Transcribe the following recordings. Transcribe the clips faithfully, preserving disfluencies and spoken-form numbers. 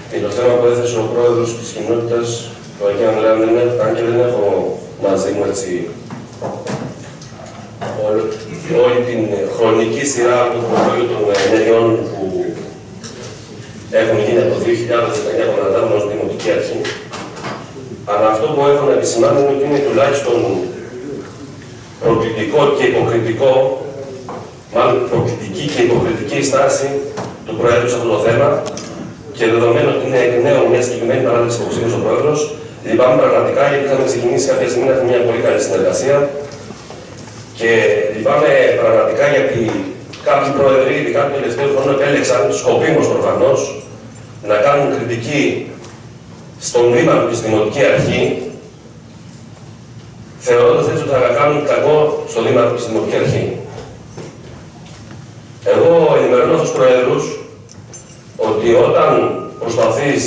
Και το θέμα που έθεσε ο πρόεδρος της κοινότητας του Αγίου Ανδρέου, αν και δεν έχω μαζί μου έτσι όλη την χρονική σειρά του προβολίου των ενεργειών που έχουν γίνει από το δύο χιλιάδες δεκαεννιά που αναλάβουν ως Δημοτική Αρχή. Αλλά αυτό που έχω να επισημάνω είναι ότι είναι τουλάχιστον προκλητικό και υποκριτικό, μάλλον προκλητική και υποκριτική στάση του Προέδρου σε αυτό το θέμα. Και δεδομένου ότι είναι εκ νέου μια συγκεκριμένη παράδειξη που ψήφισε ο Πρόεδρος, λυπάμαι πραγματικά γιατί είχαμε ξεκινήσει κάποια στιγμή να έχουμε μια πολύ καλή συνεργασία. Και λυπάμαι πραγματικά γιατί κάποιοι πρόεδροι, ειδικά του τελευταίου χρόνου, επέλεξαν, σκοπίμως προφανώς, να κάνουν κριτική στον δήμαρχο και στη Δημοτική Αρχή, θεωρώντας έτσι ότι θα κάνουν κακό στον δήμαρχο και στη Δημοτική Αρχή. Εγώ ενημερώνω τους προέδρους ότι όταν προσπαθείς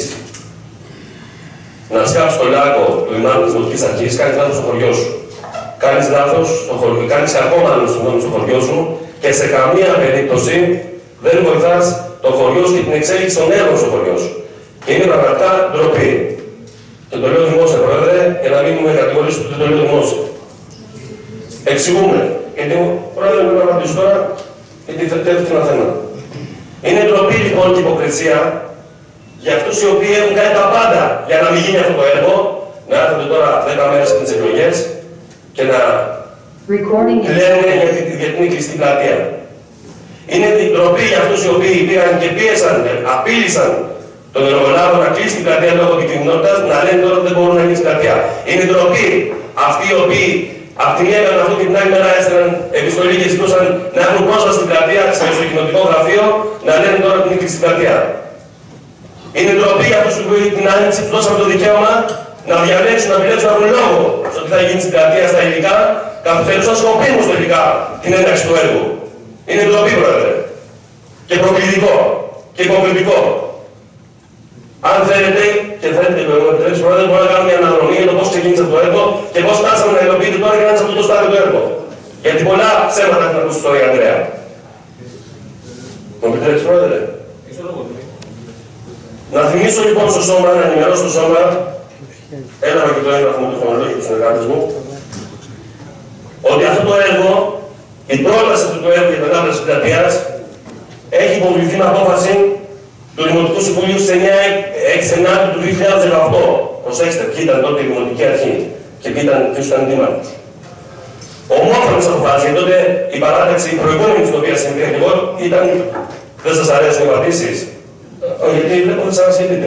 να σκάψεις το λάκκο του δημάρχου της Δημοτικής Αρχής, κάνεις λάθος στο χωριό σου. Κάνεις λάθος στο χωριό, κάνεις ακόμα λάθος στο χωριό σου και σε καμία περίπτωση δεν βοηθάς το χωριό σου και την εξέλιξη των έργων στο χωριό σου. Και είναι πραγματικά ντροπή. Και το λέω δημόσια, Πρόεδρε, για να μην με κατηγορήσετε ότι το λέω δημόσια. Εξηγούμε. Γιατί ο Πρόεδρε μου να απαντήσω τώρα, γιατί θα τέτοιο ένα θέμα. Είναι ντροπή λοιπόν και υποκρισία για αυτούς οι οποίοι έχουν κάνει τα πάντα για να μην γίνει αυτό το έργο, να έρθουν τώρα δέκα μέρες πριν τις εκλογές και να λένε για την κλειστή πλατεία. Είναι την ντροπή για αυτούς οι οποίοι πήγαν και πίεσαν, απείλησαν τον εργολάβο να κλείσει την πλατεία λόγω επικινδυνότητας, να λένε τώρα ότι δεν μπορούν να κλείσει την πλατεία. Είναι ντροπή αυτοί οι οποίοι από τη μία έκαναν αυτό και την άλλη μέρα έστειλαν επιστολή και ζητούσαν να έχουν πρόσβαση στην πλατεία, στο κοινοτικό γραφείο, να λένε τώρα ότι είναι κλειστή την πλατεία. Είναι ντροπή για αυτούς που την άνοιξη του δώσαμε το δικαίωμα να διαλέξουν, να επιλέξουν να βρουν λόγο στο τι θα γίνει στην πλατεία στα υλικά, καθυστερούσαν σκοπίμως τελικά την ένταξη του έργου. Είναι ντροπή, Πρόεδρε. Και προκλητικό. Και υποκριτικό. Αν θέλετε, και θέλετε να μου επιτρέψει, Πρόεδρε, μπορούμε να κάνουμε μια αναδρομή για το πώς ξεκίνησε αυτό το έργο και πώς φτάσαμε να υλοποιείται τώρα και να είναι σε αυτό το στάδιο το έργο. Γιατί πολλά ψέματα έχουν ακούσει τώρα η Ανδρέα. Μου επιτρέψει, Πρόεδρε. Να θυμίσω λοιπόν στο σώμα, να ενημερώσω στο σώμα, έλαβα και το έγγραφο μου του χρονολόγου του συνεργάτε μου, ότι αυτό το έργο, η πρόταση του έργου για την ανάπλαση της πλατείας, έχει υποβληθεί με απόφαση του Δημοτικού Συμβουλίου στις εννιά του δύο χιλιάδες δεκαοκτώ. Προσέξτε, ποιοι ήταν τότε η Δημοτική Αρχή και ποιοι ήταν, ποιος ήταν δήμαρχος. Ομόφωνες αποφάσεις, γιατί τότε η παράταξη, η προηγούμενη στην οποία συμμετείχα και εγώ, ήταν. Δεν σας αρέσουν οι απαντήσεις. Όχι, γιατί βλέπω ότι σας ασχετείτε.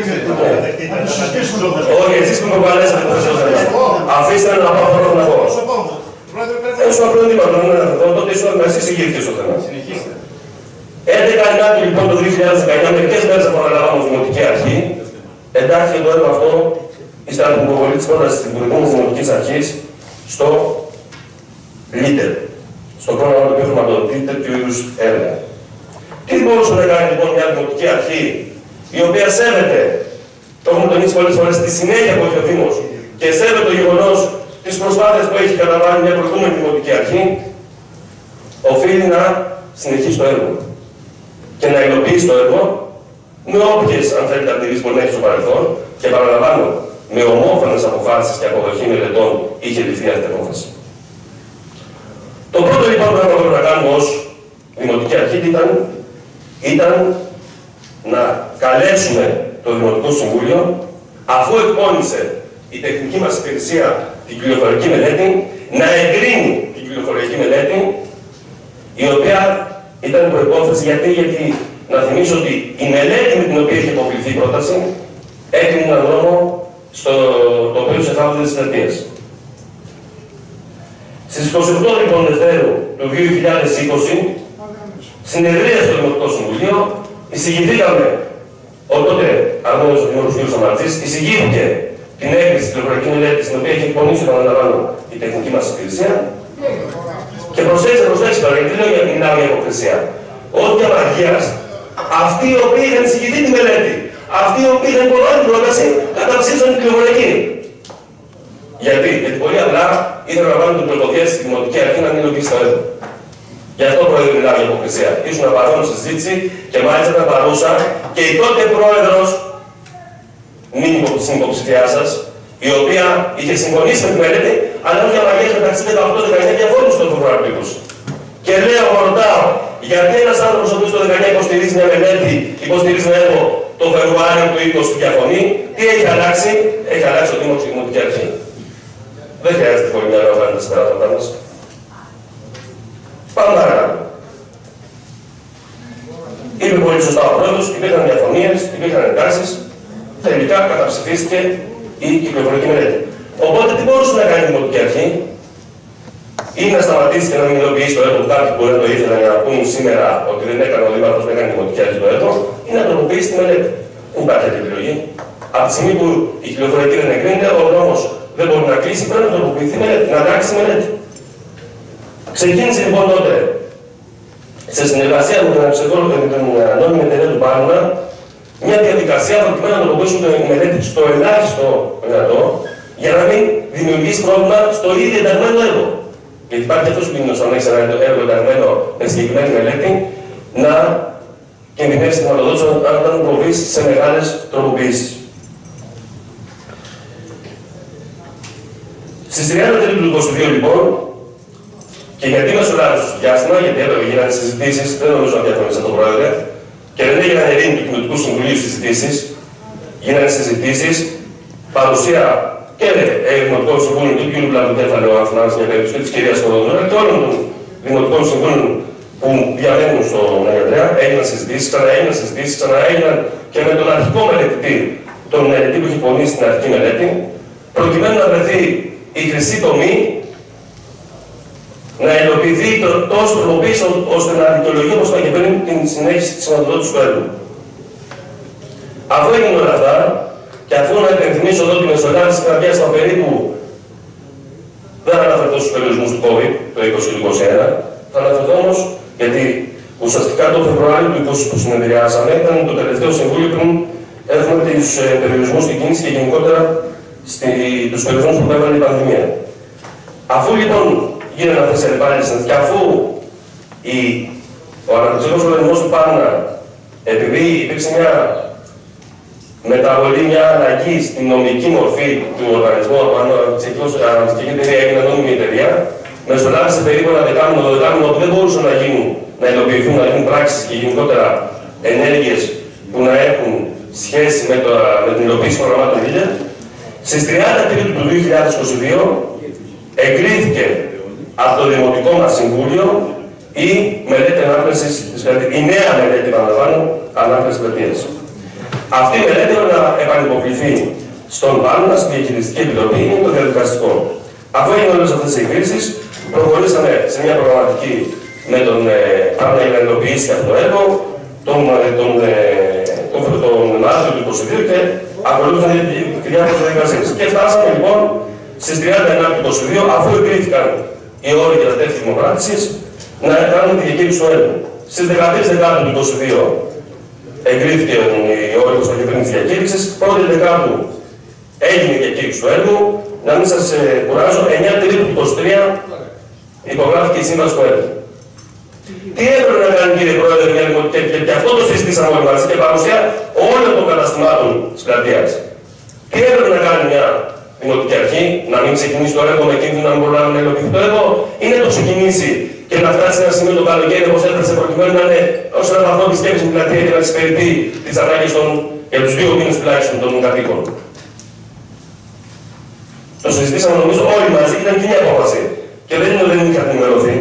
Όχι, εσείς που με προκαλέσατε το θέμα. Αφήστε να πάω αυτό να πω. Έσου απλό δήμαρχο, τότε ήσουν να εσείς ηγήθηκες στο θέμα. έντεκα Ιανουαρίου λοιπόν το δύο χιλιάδες δεκαεννιά, μερικές μέρες από αναλάβαμε ως Δημοτική Αρχή, εντάχθηκε το έργο αυτό, ύστερα από την υποβολή της πρότασης της προηγούμενης Δημοτικής Αρχής, στο Λίτερ, στο πρόγραμμα του οποίου χρηματοδοτεί τέτοιου είδους έργα. Τι μπορούσε να κάνει λοιπόν μια Δημοτική Αρχή, η οποία σέβεται, το έχουμε τονίσει πολλές φορές, τη συνέχεια που έχει ο Δήμος και σέβεται το γεγονός της προσπάθειας που έχει καταβάλει μια προηγούμενη Δημοτική Αρχή, οφείλει να συνεχίσει το έργο και να υλοποιήσει το έργο με όποιες, αν θέλετε, αντιρρήσεις μπορεί να έχει στο παρελθόν και παραλαμβάνω, με ομόφωνες αποφάσεις και αποδοχή μελετών είχε ληφθεί αυτή η απόφαση. Το πρώτο λοιπόν που έπρεπε να κάνουμε ως Δημοτική Αρχή ήταν, ήταν να καλέσουμε το Δημοτικό Συμβούλιο, αφού εκπώνησε η τεχνική μας υπηρεσία την κυκλοφοριακή μελέτη, να εγκρίνει την κυκλοφοριακή μελέτη, η οποία ήταν προϋπόθεση γιατί, γιατί να θυμίσω ότι η μελέτη με την οποία είχε υποβληθεί η πρόταση έκρινε έναν δρόμο στο τοπίο της εφάπτωτης της πλατείας. Στις είκοσι οκτώ λοιπόν Δευτέρου του δύο χιλιάδες είκοσι, συνεδρία στο Δημοτικό Συμβουλίο, εισηγηθήκαμε, ο τότε αρμόδιος ο Δημότης κ. Σαμαρτζής, εισηγήθηκε την έγκριση της κυκλοφοριακής μελέτης, την οποία έχει εκπονήσει, επαναλαμβάνω, η τεχνική μας υπηρεσία. Και προσέξτε, προσέξτε τώρα, γιατί λέω για την άλλη υποκρισία. Ότι διαμαγείας, αυτοί οι οποίοι είχαν εισηγηθεί τη μελέτη, αυτοί οι οποίοι είχαν υποβάλει την πρόταση, καταψήφισαν την κυκλοφοριακή. Γιατί, γιατί πολύ απλά ήθελαν να βάλουν την προποθέσει στη Δημοτική Αρχή να μην υλοποιήσει το έργο. Γι' αυτό πρόεδρε μιλάω για υποκρισία. Ήσουν παρόν στη συζήτηση και μάλιστα ήταν παρούσα και η τότε πρόεδρος συνυποψηφιά σας, η οποία είχε συμφωνήσει με τη μελέτη, αλλά όχι αλλαγές μεταξύ δεκαοκτώ δεκαεννιά και αφού στο Φεβρουάριο είκοσι. Και λέω, ρωτάω, γιατί ένας άνθρωπος ο οποίος το δεκαεννιά υποστηρίζει μια μελέτη, υποστηρίζει ένα έργο το Φεβρουάριο του είκοσι διαφωνεί, τι έχει αλλάξει, έχει αλλάξει ο Δήμος και η Δημοτική Αρχή. Δεν χρειάζεται πολύ μυαλό να βάλετε τα συμπεράσματά μας. Πάμε παρακάτω. Είπε πολύ σωστά ο πρόεδρος, υπήρχαν διαφωνίες, υπήρχαν εντάσεις, τελικά καταψηφίστηκε η κυκλοφορική μελέτη. Οπότε τι μπορούσε να κάνει η Δημοτική Αρχή, ή να σταματήσει και να μην υλοποιήσει το έργο του κάποιου που δεν το ήθελα για να πούν σήμερα ότι δεν έκανε ο Δήμαρχος να κάνει η Δημοτική Αρχή το έργο, ή να τροποποιήσει τη μελέτη. Δεν υπάρχει άλλη επιλογή. Από τη στιγμή που η κυκλοφορική δεν εγκρίνεται, ο δρόμος δεν μπορεί να κλείσει, πρέπει να τροποποιηθεί η μελέτη, να αλλάξει η μελέτη. Ξεκίνησε λοιπόν τότε, σε συνεργασία με την ανώνυμη εταιρεία του Πάρουνα, μια διαδικασία προκειμένου να τροποποιήσουν τη μελέτη στο ελάχιστο δυνατό, για να μην δημιουργήσει πρόβλημα στο ίδιο ενταγμένο έργο. Γιατί υπάρχει αυτός ο κίνδυνος, αν έχεις ένα έργο ενταγμένο με συγκεκριμένη μελέτη, να κινδυνεύσει τη χρηματοδότηση όταν προβείς σε μεγάλες τροποποιήσεις. Στις τριάντα Τρίτου του είκοσι δύο λοιπόν, και γιατί μεσολάβησε στο διάστημα, γιατί έπρεπε γίνανε συζητήσεις, δεν νομίζω να διαφωνήσει το Πρόεδρε, και δεν έγιναν ειρήνη του Κοινοτικού Συμβουλίου συζητήσεις, γίνανε συζητήσεις, παρουσία και Δημοτικών Συμβούλων του κ. Πλατοκέφαλου, αν θυμάστε μια περίπτωση, και της κυρίας Κοδονούρα και όλων των Δημοτικών Συμβούλων που διαμένουν στο Ναγιαντρέα, έγιναν συζητήσεις, ξαναέγιναν συζητήσεις, ξαναέγιναν και με τον αρχικό μελετητή, τον μελετητή που έχει πονήσει στην αρχική μελέτη, προκειμένου να βρεθεί η χρυσή τομή να υλοποιηθεί το, τόσο τροποποίηση ώστε να δικαιολογεί, όπως είπα και πριν, την συνέχιση της χρηματοδότησης του έργου. Αφού έγιναν όλα αυτά, και αφού να υπενθυμίσω εδώ τη μεσολάβηση καρδιάς στα περίπου, δεν θα αναφερθώ στους περιορισμούς του COVID το είκοσι είκοσι ένα, θα αναφερθώ όμως γιατί ουσιαστικά το Φεβρουάριο του είκοσι που συνεδριάσαμε ήταν το τελευταίο συμβούλιο πριν έχουμε τους ε, περιορισμούς στην κίνηση και γενικότερα στη, τους περιορισμούς που έβαλε η πανδημία. Αφού λοιπόν γίνανε αυτές οι επάλυσεις και αφού η, ο αναπτυξιακός οργανισμός του Πάρουνα, επειδή υπήρξε μια μεταβολή, μια αλλαγή στην νομική μορφή του οργανισμού, από αναπτυξιακή εταιρεία έγινε νόμιμη εταιρεία, μεσολάβησε περίπου ένα δεκάμινο, δωδεκάμινο που δεν μπορούσαν να γίνουν, να υλοποιηθούν, να γίνουν πράξεις και γενικότερα ενέργειες που να έχουν σχέση με, το, με την υλοποίηση προγραμμάτων ήλια. Στις τριάντα Τρίτου του δύο χιλιάδες είκοσι δύο εγκρίθηκε από το Δημοτικό μας Συμβούλιο η μελέτη ανάπλασης της πλατείας, η νέα μελέτη, παραλαμβάνω, ανάπλασης της πλατείας. Αυτή η μελέτη πρέπει να επανυποβληθεί στον Πάρουνα, στη Διαχειριστική Επιτροπή, είναι το διαδικαστικό. Αφού έγιναν όλες αυτές τις εγκρίσεις, προχωρήσαμε σε μια προγραμματική με τον Πάρουνα για να υλοποιήσει αυτό το έργο, τον, τον, τον, τον Μάρτιο του είκοσι δύο και ακολούθησαν οι διάφορες διαδικασίες. Και φτάσαμε λοιπόν στις τριάντα εννέα του είκοσι δύο, αφού εγκρίθηκαν οι όροι για τα τεύχη δημοκράτησης, να κάνουμε τη διακήρυξη του έργου. Στις δεκατρείς Δεκάτου του είκοσι δύο εγκρίθηκε η όρος των κυβερνής της διακήρυξης, πρώτη Δεκάτου έγινε η διακήρυξη του έργου. Να μην σας ε, κουράζω, εννέα Τρίτου του είκοσι τρία υπογράφηκε η σύμβαση του έργου. Τι έπρεπε να κάνει, κύριε Πρόεδρε, για δημοτική και, και αυτό το συζητήσαμε όλοι μαζί και παρουσία όλων των καταστημάτων της πλατείας. Τι έπρεπε να κάνει μια Δημοτική Αρχή, να μην ξεκινήσει το έργο με κίνδυνο να μην μπορεί να υλοποιηθεί το έργο, ή να το ξεκινήσει και να φτάσει σε ένα σημείο το καλοκαίρι όπως έφτασε προκειμένου να είναι ως ένα βαθμό τη σκέψη στην πλατεία και να εξυπηρετεί τις ανάγκες για τους δύο μήνες τουλάχιστον των κατοίκων. Το συζητήσαμε νομίζω όλοι μαζί και ήταν κοινή απόφαση. Και δεν είναι ότι δεν είχατε ενημερωθεί.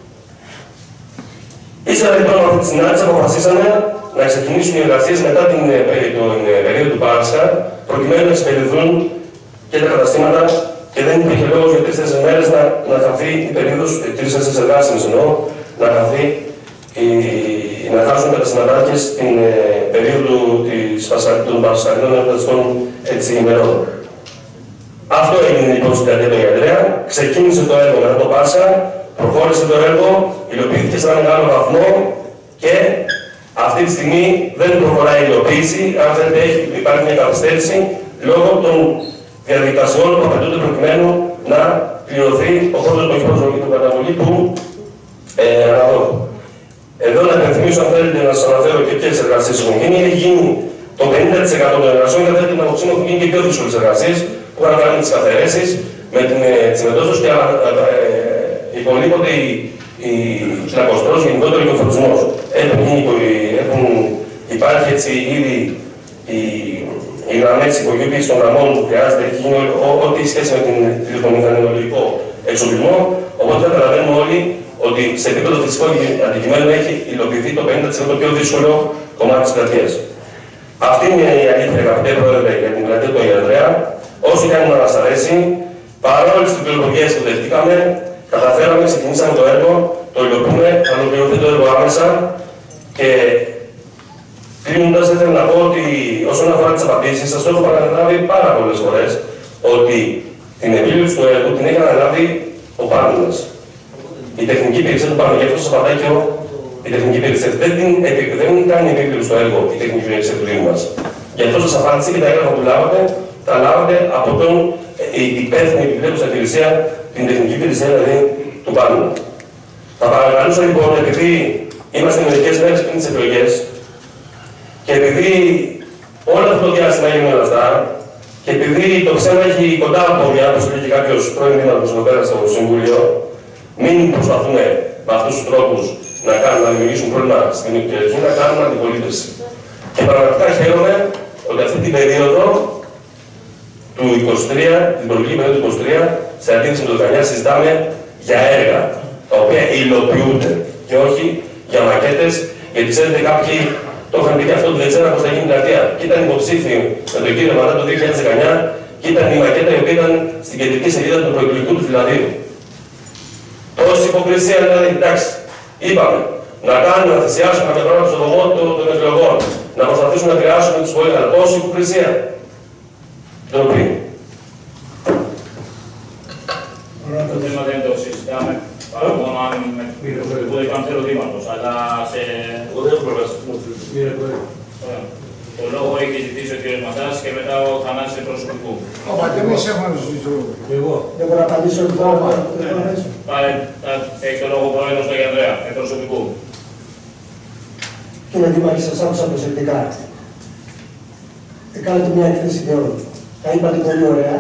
Ύστερα λοιπόν από αυτή τη συνάντηση αποφασίσαμε να ξεκινήσουν οι εργασίες μετά την, την περίοδο του Πάσχα, προκειμένου να εξυπηρετηθούν και τα καταστήματα και δεν υπήρχε λόγος για τρεις-τέσσερις μέρες να, να χαθεί η περίοδος, τρεις-τέσσερις εργάσιμες εννοώ, να χαθεί η, να χάσουν οι καταστηματάρχες την ε, περίοδο της, των Πασχαλινών εργατικών έτσι ημερών. Αυτό έγινε λοιπόν στην πλατεία του Ναγιαντρέα, ξεκίνησε το έργο μετά το Πάσχα, προχώρησε το έργο, υλοποιήθηκε σε ένα μεγάλο βαθμό και αυτή τη στιγμή δεν προχωράει η υλοποίηση. Αν θέλετε, υπάρχει μια καθυστέρηση λόγω των διαδικασιών που απαιτούνται προκειμένου να πληρωθεί ο πρώτος το προσοχή του καταβολή του ε, αναδόχου. Εδώ να υπενθυμίσω, αν θέλετε να σας αναφέρω και ποιες εργασίες έχουν γίνει. Έχει γίνει το πενήντα τοις εκατό των εργασιών κατά την άποψή μου έχουν γίνει και πιο δύσκολες εργασίες που είχαν να κάνουν με τις καθαιρέσεις, με την τσιμεντόστος και υπολείπονται οι, οι χιλακοστρός, γενικότερο και ο φορτισμός. Έχουν, έχουν υπάρχει έτσι ήδη οι, οι γραμμές υπογειοποίησης των γραμμών που χρειάζεται, έχει γίνει ό,τι σχέση με τον μηχανολογικό εξοπλισμό. Οπότε καταλαβαίνουμε όλοι ότι σε επίπεδο φυσικών αντικειμένων έχει υλοποιηθεί το πενήντα τοις εκατό πιο δύσκολο κομμάτι της πλατείας. Αυτή είναι η αλήθεια, αγαπητέ Πρόεδρε, για την πλατεία του Αγίου Ανδρέα. Όσο και αν μας αρέσει, παρά όλες τις πληροφορίες που δεχτήκαμε, καταφέραμε, ξεκινήσαμε το έργο, το υλοποιούμε, θα ολοκληρωθεί το έργο άμεσα. Και κλείνοντας, θα ήθελα να πω ότι όσον αφορά τις απαντήσεις, σας το έχω παραλάβει πάρα πολλές φορές ότι την επίλυση του έργου την έχει αναλάβει ο Πάρνας. Η τεχνική υπηρεσία του Πάρνου, γι' αυτό σας απαντάει και η τεχνική υπηρεσία. Δεν, την, δεν κάνει επίπληξη στο έργο η τεχνική υπηρεσία του Δήμου μας. Γι' αυτό σας απάντησε και τα έγγραφα που λάβατε, τα λάβατε από τον υπεύθυνη επιπλέον υπηρεσία, την τεχνική υπηρεσία δηλαδή του Πάρνου. Θα παρακαλούσα λοιπόν, επειδή είμαστε μερικές μέρες πριν τις εκλογές και επειδή όλο αυτό το διάστημα έγινε όλα αυτά και επειδή το ψέμα έχει κοντά από πόδια, όπως λέει και κάποιος πρώην δήμαρχος εδώ πέρα στο Συμβούλιο, μην προσπαθούμε με αυτούς τους τρόπους να, κάνουν, να δημιουργήσουν πρόβλημα στην επικοινωνία, να κάνουμε αντιπολίτευση. Και πραγματικά χαίρομαι ότι αυτή την περίοδο του είκοσι τρία, την προηγούμενη περίοδο του είκοσι τρία, σε αντίθεση με το δεκαεννιά, συζητάμε για έργα τα οποία υλοποιούνται και όχι για μακέτες, γιατί ξέρετε κάποιοι το είχαν πει και αυτό, δεν ξέραν πώς θα γίνει η πλατεία. Και ήταν υποψήφιοι με τον κύριο Μαντά το δύο χιλιάδες δεκαεννιά και ήταν η μακέτα η οποία ήταν στην κεντρική σελίδα του προεκλογικού του φυλαδίου. Τόση υποκρισία δηλαδή, εντάξει, είπαμε να κάνουμε, να θυσιάσουμε κάποια πράγματα στο δωμό των εκλογών, να προσπαθήσουμε να επηρεάσουμε τους πολίτες, αλλά τόση υποκρισία. Ντροπή. Το θέμα δεν το συζητάμε. Παρά μόνο αν με το δεν θέλω δήματος, αλλά σε... Εγώ δεν έχω προβάσει. Το λόγο έχει ζητήσει ο κ. Μαντάς και μετά ο Θανάσης προσωπικού. Όπα, και εμείς έχουμε ζητήσει το λόγο. Εγώ. Δεν μπορώ να απαντήσω λοιπόν. Έχει το λόγο ο πρόεδρος του Αγίου Ανδρέα, με προσωπικού. Κύριε Δήμαρχε, σας άκουσα προσεκτικά. Κάνετε μια έκθεση και όλο. Τα είπατε πολύ ωραία.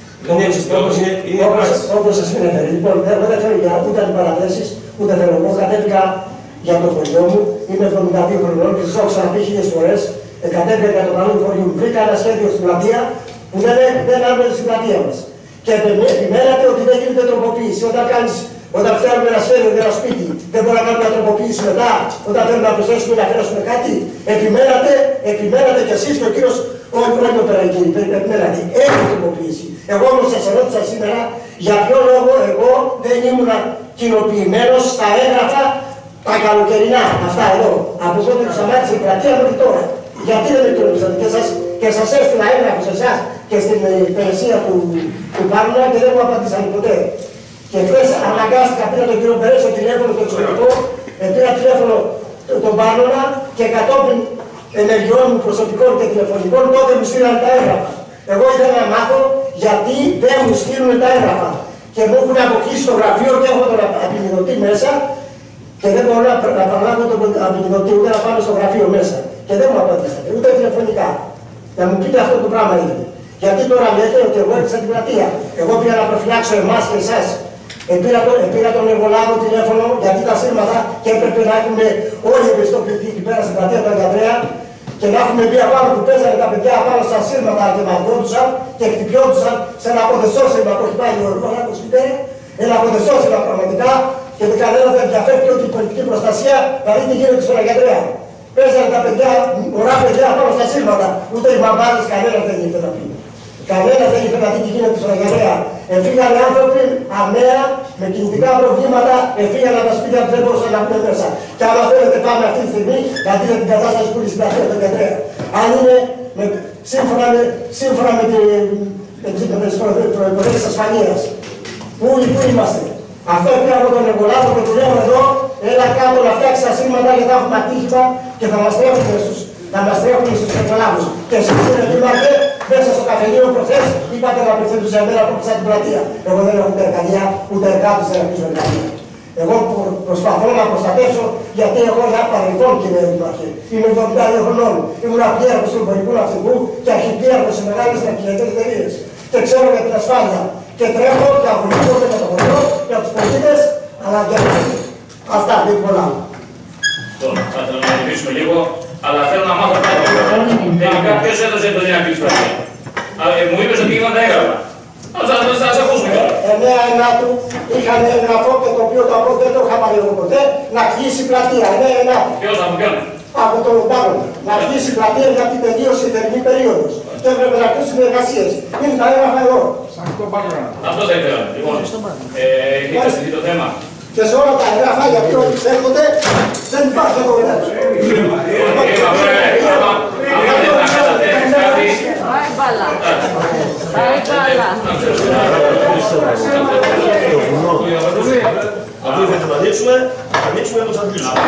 Όπως σας συνέφερε. Λοιπόν, εγώ δεν θέλω για ούτε αντιπαραθέσεις, ούτε θέλω. Εγώ κατέβηκα για το χωριό μου, είμαι εβδομήντα δύο χρονών και σας έχω ξαναπεί χίλιες φορές. Κατέβηκα για το καλό του χωριού μου. Βρήκα ένα σχέδιο στην πλατεία που δεν, δεν άρχεται στην πλατεία μας. Και επιμένατε ότι δεν γίνεται τροποποίηση. Όταν, κάνεις, όταν φτιάχνουμε ένα σχέδιο για ένα σπίτι, δεν μπορεί να κάνουμε μια τροποποίηση μετά, όταν θέλουμε να προσθέσουμε να αφαιρέσουμε κάτι. Επιμένατε, επιμένατε κι εσείς και ο κύριος. Όχι, όχι πέρα εκεί, περιμένατε. Έχει τροποποίηση. Εγώ όμως σας ερώτησα σήμερα για ποιο λόγο εγώ δεν ήμουν κοινοποιημένος στα έγγραφα τα καλοκαιρινά. Αυτά εδώ. Από τότε που σταμάτησε η πλατεία μέχρι τώρα. Γιατί δεν με κοινοποιήσατε και σας, και σας έστειλα έγγραφο σε εσάς και στην υπηρεσία του, του Πάρνουνα και δεν μου απαντήσατε ποτέ. Και χθες αναγκάστηκα, πήρα τον κύριο Περές στο τηλέφωνο το εξωτερικό, πήρα τηλέφωνο τον Πάρνουνα και κατόπιν ενεργειών μου προσωπικών και τηλεφωνικών, τότε μου στείλαν τα έγγραφα. Εγώ ήθελα να μάθω γιατί δεν μου στείλουν τα έγγραφα. Και μου έχουν αποκλείσει το γραφείο και έχω τον απεινιδωτή μέσα και δεν μπορώ να, να παραλάβω τον απεινιδωτή ούτε να πάμε στο γραφείο μέσα. Και δεν μου απαντήσατε, ούτε τηλεφωνικά. Να μου πείτε αυτό το πράγμα έγινε. Γιατί τώρα λέτε ότι εγώ έπαιξα την πλατεία. Εγώ πήγα να προφυλάξω εμάς και εσάς. Επήρα τον, επήρα τον εργολάβο τηλέφωνο γιατί τα σύρματα και έπρεπε να έχουμε όλοι ευαισθητοποιηθεί εκεί πέρα στην πλατεία του Αγίου Ανδρέα και να έχουμε πει απάνω που παίζανε τα παιδιά απάνω στα σύρματα και μαγκόντουσαν και χτυπιόντουσαν σε ένα αποδεσόσυρμα που έχει πάει ο εργολάβος εκεί πέρα. Ένα αποδεσόσυρμα πραγματικά και δεν κανένα δεν ενδιαφέρει ότι η πολιτική προστασία θα δει τι γίνεται στον Αγίου Ανδρέα. Παίζανε τα παιδιά, μωρά παιδιά πάνω στα σύρματα, ούτε οι μαμάδες κανένα δεν ήθελε να πει. Κανένα δεν ήθελε να δει τι γίνεται στον Αγίου Ανδρέα. Εφήγανε άνθρωποι αμαία, με κινητικά προβλήματα, εφήγανε από τα σπίτια που δεν μπορούσαν να μπουν μέσα. Και άμα θέλετε πάμε αυτή τη στιγμή να δείτε την κατάσταση που είναι στην πλατεία του Αγίου Ανδρέα. Αν είναι με, σύμφωνα με, σύμφωνα με τις προϋποθέσεις της ασφαλείας. Πού, πού είμαστε. Αυτό πήρα από τον εργολάβο και του λέω εδώ, έλα κάτω να φτιάξει τα σύρματα γιατί θα έχουμε ατύχημα και θα μας τρέχουν στους, θα μας τρέχουν στους εργολάβους. Και εσείς κύριε Δήμαρχε, μέσα στο καφενείο προχθές είπατε να απευθύνουν σε μένα που πήσα την πλατεία. Εγώ δεν έχω ούτε εργαλεία, ούτε εργάτες δεν έχω εργαλεία. Εγώ προσπαθώ να προστατεύσω, γιατί εγώ για παρελθόν, κύριε Δημάρχε, είμαι εβδομήντα δύο χρονών. Ήμουν αρχίαρχος του εμπορικού ναυτικού και αρχιπίαρχος σε μεγάλες ναυτιλιακές εταιρείες. Και ξέρω για την ασφάλεια. Και τρέχω και αγωνίζομαι με το χωριό για τους πολίτες, αλλά και για τους. Αυτά, δεν πολλά. Λοιπόν, θα ήθελα να μιλήσουμε λίγο, αλλά θέλω να μάθω κάτι. Τελικά, ποιος έδωσε το νέα κλειστρασία. Μου είπες ότι είχαν τα έγγραφα. Θα σας ακούσουμε τώρα. Εννέα εννιά του είχαν εγγραφό και το οποίο το απλό δεν το είχα πάρει εγώ ποτέ, να κλείσει πλατεία. Εννέα εννιά του. Ποιος, από ποιον? Από τον Πάγο. Να κλείσει πλατεία για την τελείωση η θερινή περίοδος. Και έπρεπε να κλείσουν οι εργασίες. Είναι τα έγγραφα εδώ. Αυτό θα ήθελα. Λοιπόν, έχετε συζητήσει το θέμα. Και σε όλα τα εγγραφά για ποιον έρχονται δεν υπάρχει εδώ πέρα. Πάει μπάλα. Πάει μπάλα. Αφού ήθελε να ανοίξουμε, θα ανοίξουμε όπως θα κλείσουμε.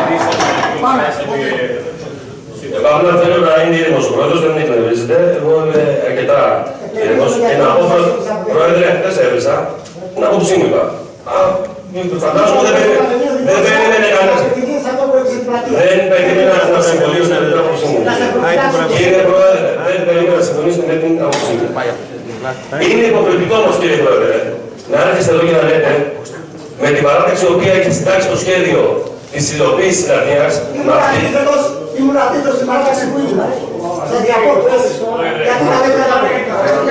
Εγώ απλά θέλω να είναι ήρεμος ο πρόεδρος, δεν εκνευρίζεται. Εγώ είμαι αρκετά ήρεμος και να πω, πρόεδρε, δεν σε έβρισα, την άποψή μου είπα. Φαντάζομαι δεν περίμενε κανένας. Δεν περίμενα να συμφωνήσετε με την άποψή μου. Κύριε Πρόεδρε, δεν περίμενα να συμφωνήσετε με την άποψή μου. Είναι υποκριτικό όμως, κύριε Πρόεδρε, να έρχεστε εδώ και να λέτε με την παράταξη η οποία έχει συντάξει το σχέδιο της υλοποίησης της Λατινίας με αυτή. Ήμουν αντίθετος στην παράταξη που ήμουν. Σας διακόπτω, έτσι. Γιατί να δεν καταλαβαίνω.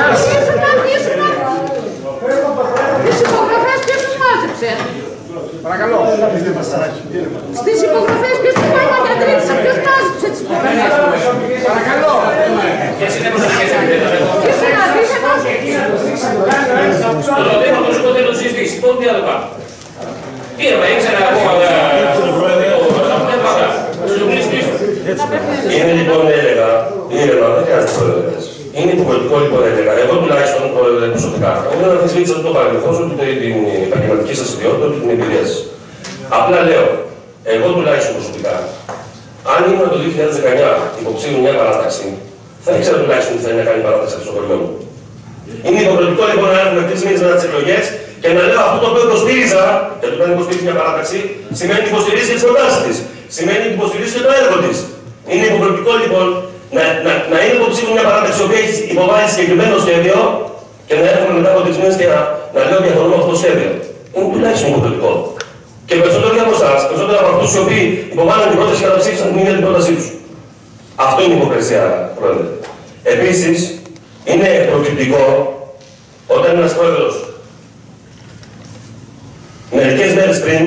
Τις υπογραφές ποιος τους μάζεψε? Παρακαλώ. Στις υπογραφές ποιος τους πάει να διατρέψει, ποιος μάζεψε τις υπογραφές? Παρακαλώ. Ποιες είναι προσωπικές επιτέλους? Ποιος είναι αντίθετος? Το ρωτήμα του σου θέλω συζητήσει. Πότε τι άλλο πάμε. Τι έπα, ήξερα ακόμα δεν Είναι λοιπόν έλεγα, ήρεμα, δεν χρειάζεται πρόεδρες. Είναι υποκριτικό λοιπόν έλεγα. Εγώ τουλάχιστον προσωπικά. Εγώ δεν αμφισβήτησα το παρελθόν, ούτε την επαγγελματική σας ιδιότητα, ούτε την εμπειρία σας. Απλά λέω, εγώ τουλάχιστον προσωπικά, αν ήμουν το δύο χιλιάδες δεκαεννιά υποψήφιο μια παράταξη, θα ήξερα τουλάχιστον τι θα είναι να κάνει παράταξη από το χωριό μου. Είναι υποκριτικό λοιπόν να έχουμε τρεις μήνες μετά τις εκλογές και να λέω αυτό το οποίο υποστήριζα, γιατί όταν υποστηρίζει μια παράταξη, σημαίνει ότι υποστηρίζει τις προτάσεις της. Σημαίνει ότι υποστηρίζει και το έργο της. Είναι υποκριτικό λοιπόν να, να, να είναι υποψήφιο μια παράταξη που έχει υποβάλει συγκεκριμένο σχέδιο και να έρχομαι μετά από τρεις μήνες και να, να λέω διαφορώ με αυτό το σχέδιο. Είναι τουλάχιστον υποκριτικό. Και περισσότερο και από εσάς, περισσότερο από αυτούς οι οποίοι υποβάλλουν την πρόταση και καταψήφισαν την ίδια την πρότασή τους. Αυτό είναι υποκρισία, πρόεδρε. Επίσης, είναι προκριτικό όταν ένας πρόεδρος μερικές μέρες πριν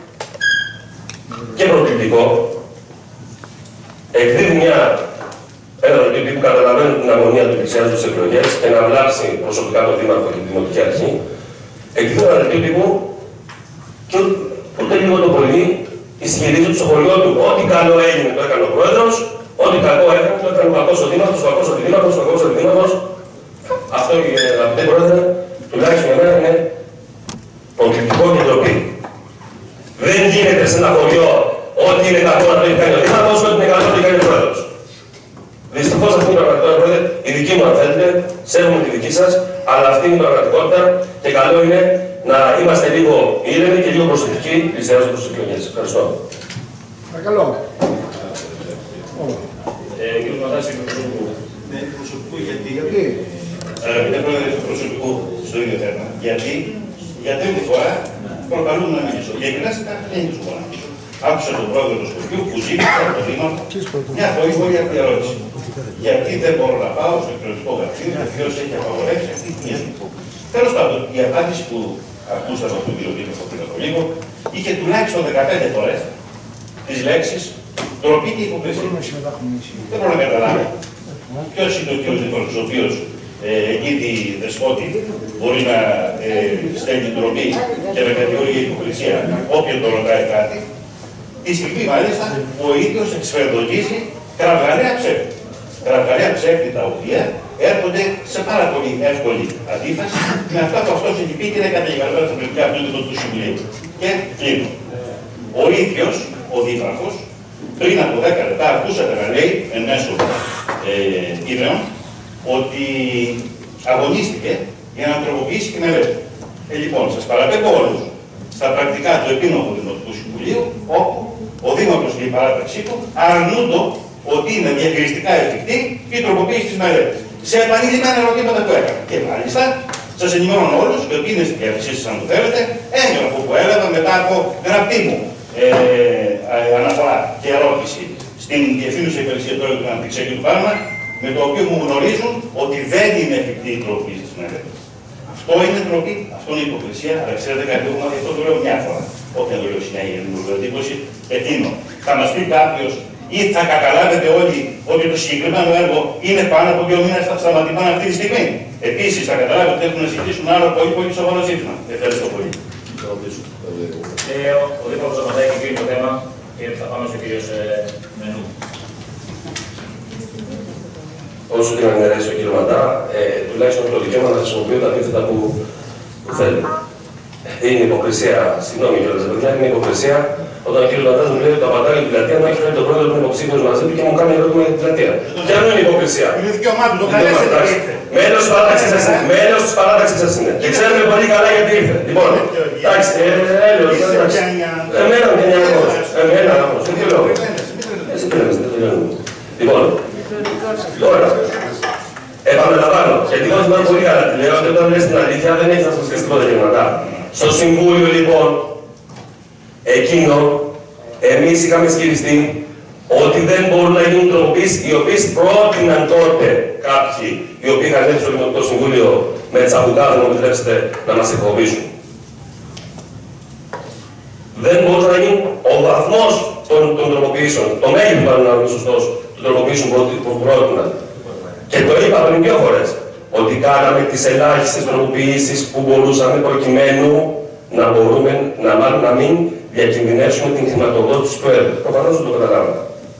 και προκριτικό εκδίδει μια ένα δελτίο που καταλαβαίνει την αγωνία του πλησιάζει στις εκλογές και να βλάψει προσωπικά τον Δήμαρχο και τη Δημοτική Αρχή, εκδίδει ένα δελτίο τύπου και ούτε λίγο το πολύ ισχυρίζει ότι στο χωριό του ό,τι καλό έγινε το έκανε ο πρόεδρος, ό,τι κακό έκανε το έκανε ο κακός ο Δήμαρχος, ο κακός ο Δήμαρχος, ο κακός ο Δήμαρχος. Αυτό, αγαπητέ πρόεδρε, τουλάχιστον για μένα είναι προκριτικό και ντροπή. Δεν γίνεται σε ένα χωριό ό,τι είναι κακό να το έχει κάνει ο Δήμαρχος, ό,τι είναι καλό να το έχει κάνει ο πρόεδρος. Δυστυχώς αυτή είναι η πραγματικότητα, πρόεδρε. Η δική μου, αν θέλετε, σέβομαι τη δική σας, αλλά αυτή είναι η πραγματικότητα και καλό είναι να είμαστε λίγο ήρεμοι και λίγο προσεκτικοί πλησιάζοντας τις εκλογές. Ευχαριστώ. Παρακαλώ. Κύριε Μαθάση, προσωπικού. Ναι, προσωπικού γιατί. Γιατί. Αγαπητέ πρόεδρε του προσωπικού στο ίδιο θέμα. Γιατί για τρίτη φορά προκαλούν να μιλήσω. Για κοινάστα δεν είναι σου να μιλήσω. Άκουσα τον πρόεδρο του Σκοπιού που ζήτησε από τον Δήμαρχο μια πολύ αυτή ερώτηση. Γιατί δεν μπορώ να πάω στο εκλογικό γραφείο, γιατί έχει απαγορεύσει αυτή τη στιγμή. Τέλος πάντων, η απάντηση που ακούσαμε από τον κύριο Δήμαρχο πριν από λίγο είχε τουλάχιστον δεκαπέντε φορές τις λέξεις ντροπή και υποκρισία. Δεν μπορώ να καταλάβω ποιος είναι ο κύριος Νικόλας, ο οποίος εκεί δεσπότη μπορεί να ε, στέλνει ντροπή και με κατηγορία υποκρισία όποιον τον ρωτάει κάτι. Τη στιγμή μάλιστα ο ίδιος εξφερδογίζει κραυγαλαία ψεύτη. Κραυγαλαία ψεύτη τα οποία έρχονται σε πάρα πολύ εύκολη αντίφαση με αυτά που αυτός έχει πει και είναι καταγεγραμμένα στα πληθυντικά πλήθη του Συμβουλίου. Και κλείνω. Ο ίδιος, ο Δήμαρχος, πριν από δέκα λεπτά ακούσατε να λέει εν μέσω ε, ιδρεών ότι αγωνίστηκε για να τροποποιήσει τη μελέτη. Ε, λοιπόν, σας παραπέμπω όλους στα πρακτικά του επίνοχου Δημοτικού Συμβουλίου, όπου ο Δήμαρχος και η παράταξή του αρνούνται ότι είναι διαχειριστικά εφικτή η τροποποίηση της μελέτης. Σε επανειλημμένα ερωτήματα που έκανα. Και μάλιστα σας ενημερώνω όλους, και ότι είναι στην διάθεσή σας αν το θέλετε, έγγραφο που έλαβα μετά από γραπτή μου ε, ε, αναφορά και ερώτηση στην Διευθύνουσα Υπηρεσία του Έργου του Αναπτυξιακού του Πάρμα, με το οποίο μου γνωρίζουν ότι δεν είναι εφικτή η τροποποίηση της μελέτης. Αυτό είναι ντροπή, αυτό είναι υποκρισία, αλλά ξέρετε κάτι, εγώ αυτό το λέω μια φορά. Όχι να το λέω συνέχεια, είναι η εντύπωση, εκείνο. Θα μας πει κάποιος ή θα καταλάβετε όλοι ότι το συγκεκριμένο έργο είναι πάνω από δύο μήνες σταματημένα αυτή τη στιγμή. Επίσης, θα καταλάβετε ότι έχουν να συζητήσουν άλλο πολύ πολύ σοβαρό ζήτημα. Ευχαριστώ πολύ. Ε, ο ο Δήμαρχος απαντάει και κλείνει το θέμα και θα πάμε στο κύριο Μενού. Όσο και να ενημερώσει τον κύριο Μαντά, ε, τουλάχιστον το δικαίωμα να χρησιμοποιώ τα επίθετα που, που θέλει. Είναι υποκρισία, συγγνώμη κιόλας, παιδιά, είναι υποκρισία όταν ο κύριος Μαντάς μου λέει ότι το απαντάει την πλατεία να έχει φέρει τον πρόεδρο του υποψήφιο μαζί του και μου κάνει ερώτημα για την πλατεία. Και αν είναι υποκρισία. Είναι δικαίωμά του, το καλέσετε. Μέλος της παράταξης σας είναι. Μέλος της παράταξης σας είναι. Και ξέρουμε πολύ καλά γιατί ήρθε. Λοιπόν, εντάξει, έλεος, εντάξει. Εμένα και μια αγώς. Εμένα αγώς. Δεν τι λέω. Εσύ πρέπει να τελειώνουμε. Λοιπόν, τώρα, επαναλαμβάνω, γιατί εγώ θυμάμαι πολύ καλά τη λέω, και όταν λες την αλήθεια δεν έχεις να σας πει τίποτα γεγονότα. Στο Συμβούλιο, λοιπόν, εκείνο, εμείς είχαμε ισχυριστεί ότι δεν μπορούν να γίνουν τροποποιήσεις οι οποίες πρότειναν τότε κάποιοι οι οποίοι είχαν έρθει στο Δημοτικό Συμβούλιο με τσαμπουκάδες, να μου επιτρέψετε, να μας εκφοβήσουν. Δεν μπορούσε να γίνει ο βαθμός των, των τροποποιήσεων, το μέγεθος μάλλον να είναι σωστός, των τροποποιήσεων που πρότειναν. Και το είπα πριν δύο φορές, ότι κάναμε τις ελάχιστες τροποποιήσεις που μπορούσαμε προκειμένου να μπορούμε να, να μην διακινδυνεύσουμε την χρηματοδότηση του έργου. Προφανώς δεν το καταλάβαμε.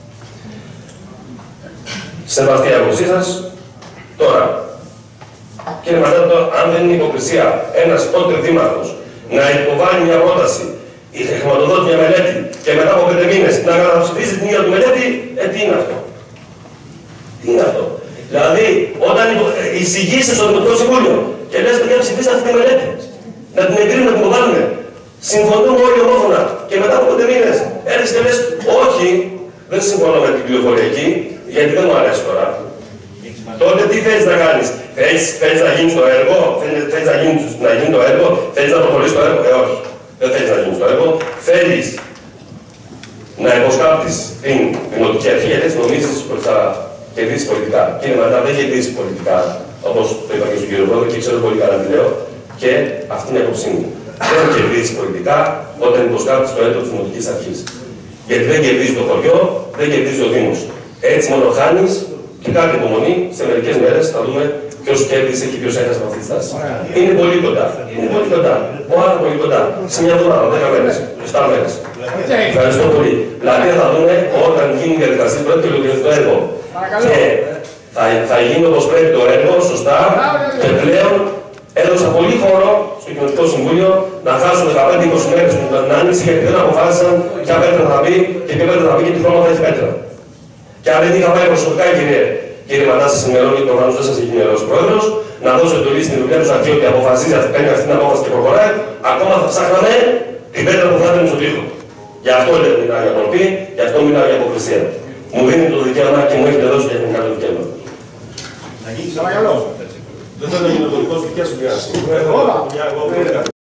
Σεβαστή άποψή σας. Τώρα, κύριε Μαντάτο, αν δεν είναι υποκρισία ένας τότε δήμαρχος να υποβάλει μια πρόταση, η χρηματοδότηση μια μελέτη και μετά από πέντε μήνες να καταψηφίσει την ίδια του μελέτη, ε, τι είναι αυτό. Τι είναι αυτό. Δηλαδή, όταν εισηγείσαι στο Δημοτικό Συμβούλιο και λες παιδιά ψηφίστε αυτή τη μελέτη, να την εγκρίνουμε, να την υποβάλουμε, συμφωνούμε όλοι ομόφωνα και μετά από πέντε μήνες έρχεσαι και λες όχι, δεν συμφωνώ με την πληροφορία εκεί, γιατί δεν μου αρέσει τώρα. Τότε τι θέλεις να κάνεις, θέλεις, θέλεις να γίνεις το έργο, θέλεις, θέλεις να, γίνεις, να γίνει το έργο, θέλεις να προχωρήσεις το έργο, ε όχι, δεν θέλεις να γίνεις το έργο, θέλεις να υποσκάπτεις την δημοτική αρχή γιατί έτσι νομίζεις ότι θα κερδίσεις πολιτικά. Κύριε Μαντά, δεν κερδίσεις πολιτικά, όπως το είπα και στον κύριο Πρόεδρο και ξέρω πολύ καλά τι λέω και αυτή είναι η άποψή μου. Δεν κερδίσεις πολιτικά όταν υποσκάπτεις το έργο της δημοτικής αρχής. Γιατί δεν κερδίζει το χωριό, δεν κερδίζει ο Δήμος. Έτσι μόνο χάνεις και κάτι υπομονή, σε μερικές μέρες θα δούμε ποιος κέρδισε και ποιος έχασε από αυτή τη στάση. Είναι πολύ κοντά. Είναι πολύ κοντά. Πάρα πολύ κοντά. Σε μια εβδομάδα, δέκα μέρες, επτά μέρες. Ευχαριστώ πολύ. Δηλαδή θα δούμε όταν γίνει η διαδικασία πρέπει και ολοκληρωθεί το έργο. Και θα, θα γίνει όπως πρέπει το έργο, σωστά, και πλέον έδωσα πολύ χώρο στο Κοινοτικό Συμβούλιο να χάσουν δεκαπέντε είκοσι μέρες την άνοιξη γιατί δεν αποφάσισαν ποια πέτρα θα μπει και ποια πέτρα θα μπει και τι χρώμα θα έχει πέτρα. Και αν δεν είχα πάει προσωπικά, κύριε, κύριε Μαντά, σας ενημερώνει, προφανώς δεν σας έχει ενημερώσει ο Πρόεδρος, να δώσω εντολή στην δουλειά του αρχή ότι αποφασίζει, παίρνει αυτή την απόφαση και προχωράει, ακόμα θα ψάχναμε την πέτρα που θα έδινε στον τοίχο. Γι' αυτό δεν μιλάω για τροπή, γι' αυτό μιλάω για αποκρισία. Μου δίνει το δικαίωμα και μου έχετε δώσει τεχνικά το δικαίωμα. Παρακαλώ. Δεν θέλω να γίνω δολικός δικιάς δουλειάς.